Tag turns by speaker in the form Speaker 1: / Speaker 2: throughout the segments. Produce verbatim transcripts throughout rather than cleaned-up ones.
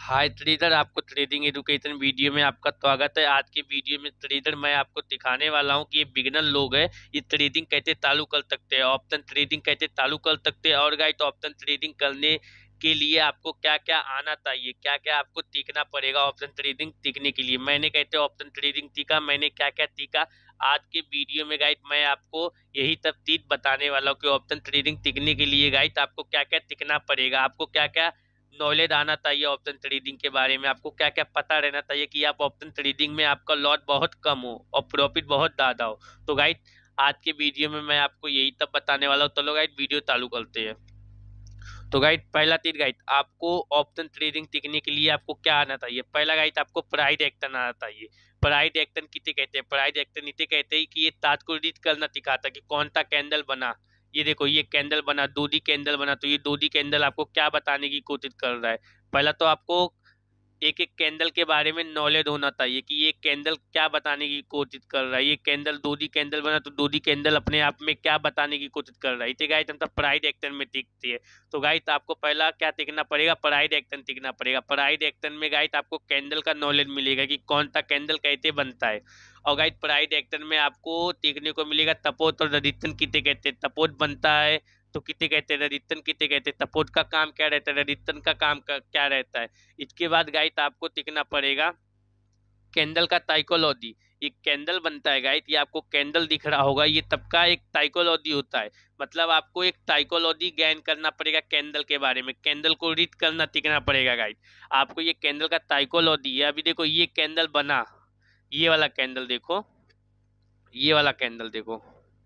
Speaker 1: हाय trader, आपको trading education video में आपका स्वागत है। आज के वीडियो में ट्रेडर मैं आपको दिखाने वाला हूं कि ये बिगिनर लोग हैं, ये ट्रेडिंग कैसे चालू कर सकते हैं, ऑप्शन ट्रेडिंग कैसे चालू कर सकते हैं। और गाइस, ऑप्शन ट्रेडिंग करने के लिए आपको क्या क्या आना चाहिए, क्या क्या आपको सीखना पड़ेगा ऑप्शन ट्रेडिंग सीखने के लिए। मैंने कैसे ऑप्शन ट्रेडिंग सीखा, मैंने क्या क्या सीखा, आज के वीडियो में गाइस मैं आपको यही सब चीज बताने वाला हूँ कि ऑप्शन ट्रेडिंग सीखने के लिए गाइस आपको क्या क्या सीखना पड़ेगा, आपको क्या क्या नॉलेज आना चाहिए ऑप्शन ट्रेडिंग के बारे में, आपको क्या क्या पता रहना चाहिए कि आप ऑप्शन ट्रेडिंग में आपका लॉस बहुत कम हो और प्रॉफिट बहुत ज्यादा हो। तो गाइस, आज के वीडियो में मैं आपको यही सब बताने वाला हूँ। चलो गाइस, वीडियो चालू करते हैं। तो गाइस, पहला चीज गाइस, आपको ऑप्शन ट्रेडिंग सीखने के लिए आपको क्या आना चाहिए। पहला गाइस, आपको प्राइस एक्शन आना चाहिए। प्राइस एक्शन किसे कहते हैं? प्राइस एक्शन इसे कहते हैं कि ये चार्ट को रीड करना सिखाता है कि कौन सा कैंडल बना। ये देखो, ये कैंडल बना, दूधी कैंडल बना, तो ये दूधी कैंडल आपको क्या बताने की कोशिश कर रहा है। पहला तो आपको एक एक कैंडल के बारे में नॉलेज होना चाहिए कि ये कैंडल क्या बताने की कोशिश कर रहा है। ये कैंडल दूधी कैंडल बना, तो दूधी कैंडल अपने आप में क्या बताने की कोशिश कर रहा है। इसे गाइस हम सब प्राइस एक्शन में सीखते हैं। तो गाइस, आपको पहला क्या सीखना पड़ेगा? प्राइस एक्शन सीखना पड़ेगा। प्राइस एक्शन में गाइस आपको कैंडल का नॉलेज मिलेगा कि कौन सा कैंडल कैसे बनता है। और गाइस, प्राइस एक्शन में आपको सीखने को मिलेगा सपोर्ट और रजिस्टेंस किसे कहते हैं। सपोर्ट बनता है तो किसे कहते हैं, रजिस्टेंस किसे कहते हैं, सपोर्ट का काम क्या रहता है, रजिस्टेंस का काम का, क्या रहता है। इसके बाद गाइस आपको सीखना पड़ेगा कैंडल का साइकोलॉजी। ये कैंडल बनता है गाइस, ये आपको कैंडल दिख रहा होगा, ये सबका एक साइकोलॉजी होता है। मतलब आपको एक साइकोलॉजी गेन करना पड़ेगा कैंडल के बारे में, कैंडल को रीड करना सीखना पड़ेगा गाइस। आपको ये कैंडल का साइकोलॉजी है। अभी देखो, ये कैंडल बना, ये वाला कैंडल देखो, ये वाला कैंडल देखो,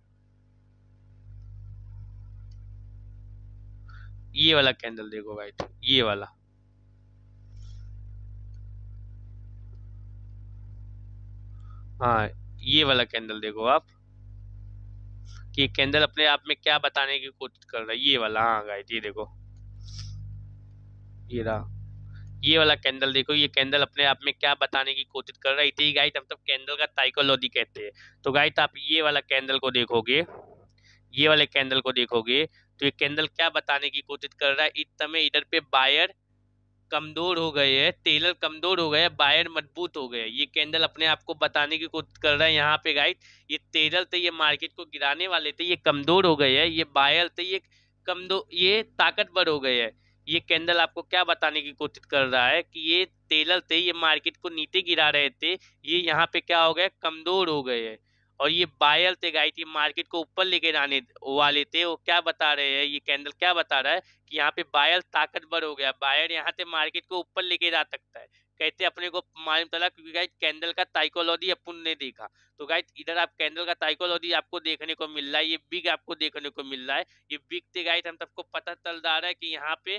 Speaker 1: ये वाला कैंडल देखो गाइस, ये वाला, हाँ, ये वाला कैंडल देखो आप, कि कैंडल अपने आप में क्या बताने की कोशिश कर रहा है। ये वाला, हाँ गाइस, ये देखो, ये रहा, ये वाला कैंडल देखो, ये कैंडल अपने आप में क्या बताने की कोशिश कर रहा है। इसे ही गाइस हम सब कैंडल का साइकोलॉजी कहते हैं। तो गाइस, आप ये वाला कैंडल को देखोगे, ये वाले कैंडल को देखोगे, तो ये कैंडल क्या बताने की कोशिश कर रहा है। इस समय इधर पे बायर कमजोर हो गए हैं, टेलर कमजोर हो गए हैं, बायर मजबूत हो गए हैं। ये कैंडल अपने आप को बताने की कोशिश कर रहा है यहाँ पे गाइस। ये टेलर थे, ये मार्केट को गिराने वाले थे, ये कमजोर हो गए हैं। ये बायर थे, ये कमजोर, ये ताकतवर हो गए हैं। ये कैंडल आपको क्या बताने की कोशिश कर रहा है कि ये टेलर थे, ये मार्केट को नीचे गिरा रहे थे, ये यहाँ पे क्या हो गए, कमजोर हो गए हैं। और ये बायर थे गाइस, ये मार्केट को ऊपर लेके जाने वाले थे। वो क्या बता रहे हैं, ये कैंडल क्या बता रहा है कि यहाँ पे बायर ताकतवर हो गया, बायर यहाँ से मार्केट को ऊपर लेके जा सकता है। कहते अपने को मालूम चला क्योंकि गाइस कैंडल का साइकोलॉजी अपन ने देखा। तो गाइस, इधर आप कैंडल का साइकोलॉजी आपको देखने को मिल रहा है, ये बिग आपको देखने को मिल रहा है। ये बिग से गाइस हम सबको पता चल रहा है कि यहाँ पे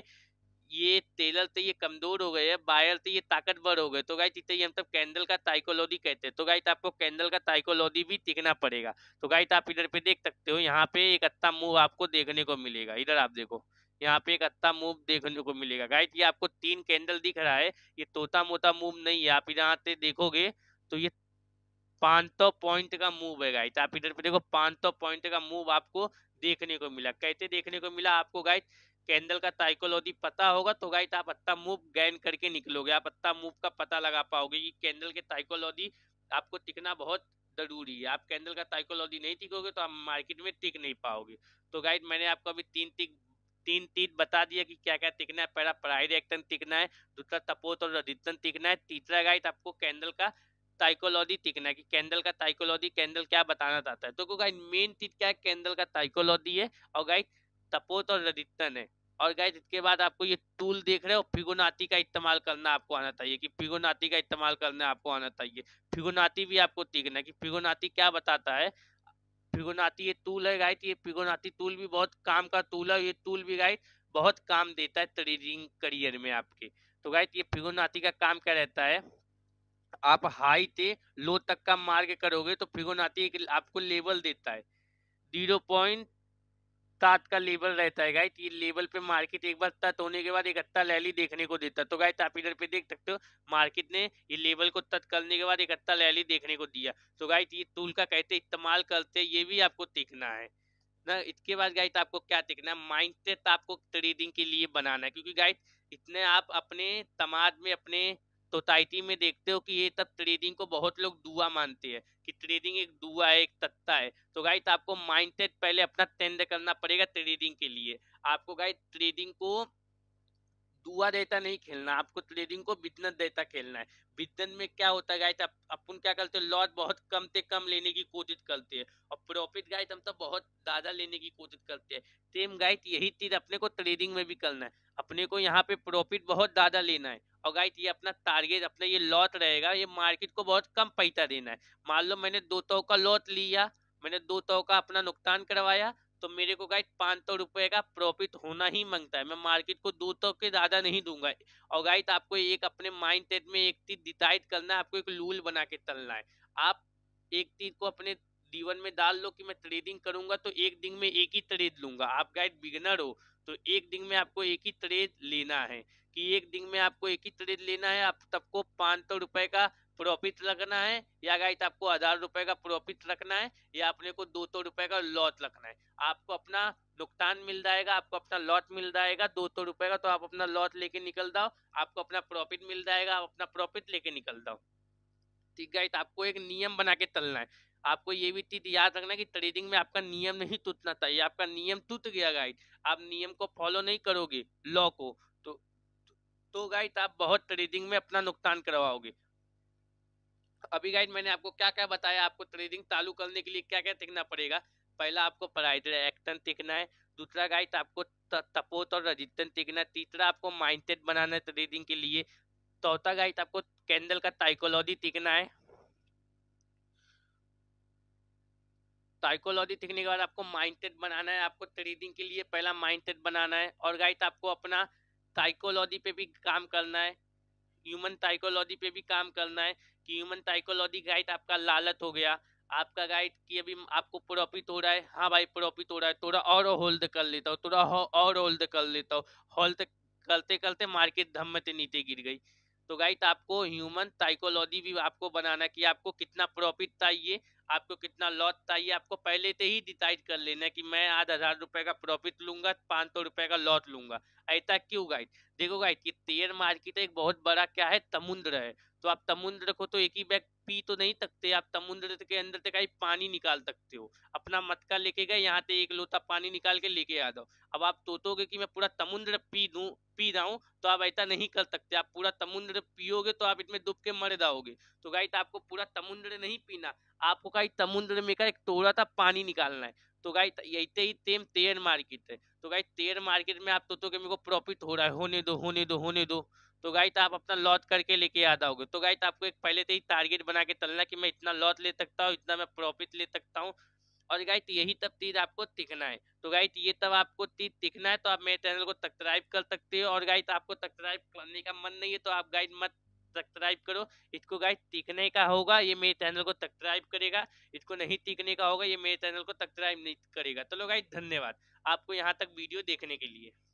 Speaker 1: ये टेलर थे, ये कमजोर हो गए हैं, बायर थे, ये ताकतवर हो गए। तो गाइस, इसे ही हम सब कैंडल का साइकोलॉजी कहते हैं। तो गाइस, आपको कैंडल का साइकोलॉजी भी सीखना पड़ेगा। तो गाइस, आप इधर पे देख सकते हो, यहाँ पे एक अच्छा मूव आपको देखने को मिलेगा। इधर आप देखो, यहाँ पे एक अच्छा मूव देखने को मिलेगा गाइस। ये आपको तीन कैंडल दिख रहा है, ये तोता मोटा मूव नहीं है। आप यहाँ से देखोगे तो ये पाँच सौ पॉइंट का मूव है गाइस। आप इधर पे देखो, पाँच सौ पॉइंट का मूव आपको देखने को मिला। कैसे देखने को मिला आपको गाइस? कैंडल का साइकोलॉजी पता होगा तो गाइस आप अच्छा मूव गेन करके निकलोगे, आप अच्छा मूव का पता लगा पाओगे कि कैंडल के साइकोलॉजी आपको टिकना बहुत जरूरी है। आप कैंडल का साइकोलॉजी नहीं टिकोगे तो आप मार्केट में टिक नहीं पाओगे। तो गाइस, मैंने आपको अभी तीन टिक तीन चीज बता दिया कि क्या क्या टिकना है। पहला प्राइस एक्शन टिकना है, दूसरा सपोर्ट और रजिस्टेंस टिकना है, तीसरा गाइस आपको कैंडल का साइकोलॉजी सीखना है कि कैंडल का साइकोलॉजी, कैंडल क्या बताना चाहता है। तो गाइस, मेन चीज क्या है, कैंडल का साइकोलॉजी है, और गाइस सपोर्ट और रजिस्टेंस है। और गाइस, इसके बाद आपको ये टूल देख रहे हो, फिबोनाची का इस्तेमाल करना आपको आना चाहिए, कि फिबोनाची का इस्तेमाल करना आपको आना चाहिए। फिबोनाची भी आपको सीखना है कि फिबोनाची क्या बताता है। फिबोनाची ये टूल है गाइस, ये फिबोनाची टूल भी बहुत काम का टूल है। ये टूल भी गाइस बहुत काम देता है ट्रेडिंग करियर में आपके। तो गाइस, ये फिबोनाची का काम क्या रहता है, आप हाई से लो तक का मार्क करोगे तो फिबोनाची एक आपको लेवल देता है। जीरो पॉइंट सात का लेवल रहता है गाइस। ये लेवल पे मार्केट एक बार टच होने के बाद एक अच्छा रैली देखने को देता है। तो गाइस, आप इधर पे देख सकते हो, मार्केट ने ये लेवल को टच करने के बाद एक अच्छा रैली देखने को दिया। तो गाइस, ये टूल का कैसे इस्तेमाल करते हैं ये भी आपको सीखना है ना। इसके बाद गाइस आपको क्या सीखना है, माइंडसेट आपको ट्रेडिंग के लिए बनाना है, क्योंकि गाइस इतने आप अपने समाज में, अपने सोसाइटी में देखते हो कि ये तब ट्रेडिंग को बहुत लोग दुआ मानते हैं कि ट्रेडिंग एक दुआ है, एक तत्ता है। तो गाइस आपको माइंडसेट पहले अपना चेंज करना पड़ेगा ट्रेडिंग के लिए। आपको गाइस ट्रेडिंग को दुआ देता नहीं खेलना, आपको ट्रेडिंग को बिजनेस देता खेलना है। बिजनेस में क्या होता है गाइस, अपन क्या करते हैं, लॉस बहुत कम से कम लेने की कोशिश करते हैं और प्रॉफिट गाइस हम तो बहुत ज्यादा लेने की कोशिश करते हैं। सेम गाइस यही चीज अपने को ट्रेडिंग में भी करना है। अपने को यहाँ पे प्रॉफिट बहुत ज्यादा लेना है और गाइस ये अपना टारगेट, अपना ये लॉट रहेगा, ये मार्केट को बहुत कम पैसा देना है। मान लो मैंने दो सौ का लॉट लिया, मैंने दो सौ का अपना नुकसान करवाया, तो मेरे को गाइस पाँच सौ रुपए का प्रॉफिट होना ही मांगता है। मैं मार्केट को दो सौ के ज्यादा नहीं दूंगा। और गाइस आपको एक अपने माइंड सेट में एक चीज डिसाइड करना है, आपको एक रूल बना के चलना है। आप एक चीज को अपने जीवन में डाल लो कि मैं ट्रेडिंग करूंगा तो एक दिन में एक ही ट्रेड लूंगा। आप गाइस बिगिनर हो तो एक दिन में आपको एक ही ट्रेड लेना है, कि एक दिन में आपको एक ही ट्रेड लेना है। आप सबको पाँच सौ रुपए का प्रॉफिट रखना है, या गाइस आपको हजार रुपए का प्रॉफिट रखना है, या अपने को दो सौ रुपए का लॉस रखना है। आपको अपना नुकसान मिल जाएगा, आपको अपना लॉस मिल जाएगा दो सौ रुपए का, तो आप अपना लॉस लेके निकल जाओ। आपको अपना प्रॉफिट मिल जाएगा, आप अपना प्रॉफिट लेके निकल जाओ। ठीक है, आपको एक नियम बना के चलना है। आपको ये भी चीज याद रखना है कि ट्रेडिंग में आपका नियम नहीं टूटना चाहिए। आपका नियम टूट गया गाइड, आप नियम को फॉलो नहीं करोगे, लॉ को, तो तो गाइड आप बहुत ट्रेडिंग में अपना नुकसान करवाओगे। अभी गाइड मैंने आपको क्या क्या बताया, आपको ट्रेडिंग चालू करने के लिए क्या क्या सीखना पड़ेगा। पहला आपको प्राइस एक्शन सीखना है। दूसरा गाइड आपको सपोर्ट और रेजिस्टेंस सीखना है। तीसरा आपको माइंडसेट बनाना है ट्रेडिंग के लिए। चौथा गाइड आपको कैंडल का साइकोलॉजी सीखना है। साइकोलॉजी सीखने के बाद आपको माइंडसेट बनाना है। आपको ट्रेडिंग के लिए पहला माइंडसेट बनाना है, और गाइड आपको अपना साइकोलॉजी पे भी काम करना है, ह्यूमन साइकोलॉजी पे भी काम करना है। कि ह्यूमन साइकोलॉजी गाइड आपका लालच हो गया, आपका गाइड कि अभी आपको प्रॉफिट हो रहा है, हाँ भाई प्रॉफिट हो रहा है, थोड़ा और होल्ड कर लेता हूँ, थोड़ा और होल्ड कर लेता हूँ। होल्ड करते करते मार्केट धम्म से नीचे गिर गई। तो गाइड आपको ह्यूमन साइकोलॉजी भी आपको बनाना है कि आपको कितना प्रॉफिट चाहिए, आपको कितना लॉस चाहिए। आपको पहले से ही डिसाइड कर लेना है कि मैं आज हजार रुपए का प्रॉफिट लूंगा, पाँच सौ रुपए का लॉस लूंगा। ऐसा क्यों गाइड, देखो गाइड ये शेयर मार्केट एक बहुत बड़ा क्या है, समुद्र है। तो आप समुद्र को तो एक ही बैग पी तो नहीं सकते, आप समुद्र के अंदर से कहीं पानी निकाल सकते हो। अपना मटका लेके गए, यहाँ से एक लोटा पानी निकाल के लेके आ जाओ। अब आप सोचोगे कि मैं पूरा समुद्र पी दूं, पी रहा हूँ, तो आप ऐसा नहीं कर सकते। आप पूरा समुद्र पियोगे तो आप इसमें डूब के मर जाओगे। तो गाइस आपको पूरा समुद्र नहीं पीना, आपको गाइस समुद्र में का एक थोड़ा सा पानी निकालना है। तो गाइस ऐसे ही सेम शेयर मार्केट है। तो गाइस शेयर मार्केट में आप सोचोगे मेरे को प्रॉफिट हो रहा है, होने दो होने दो होने दो, तो गाइस आप अपना लॉस करके लेके आ जाओगे। तो गाइस आपको एक पहले से ही टारगेट बना के चलना कि मैं इतना लॉस ले सकता हूँ, इतना मैं प्रॉफिट ले सकता हूँ। और गाइस यही सब चीज आपको सीखना है। तो गाइस ये तब आपको चीज सीखना है, तो आप मेरे चैनल को सब्सक्राइब कर सकते हो। और गाइस आपको सब्सक्राइब करने का मन नहीं है तो आप गाइस मत सब्सक्राइब करो। इसको गाइस सीखने का होगा, ये मेरे चैनल को सब्सक्राइब करेगा। इसको नहीं सीखने का होगा, ये मेरे चैनल को सब्सक्राइब नहीं करेगा। चलो गाइस धन्यवाद आपको यहाँ तक वीडियो देखने के लिए।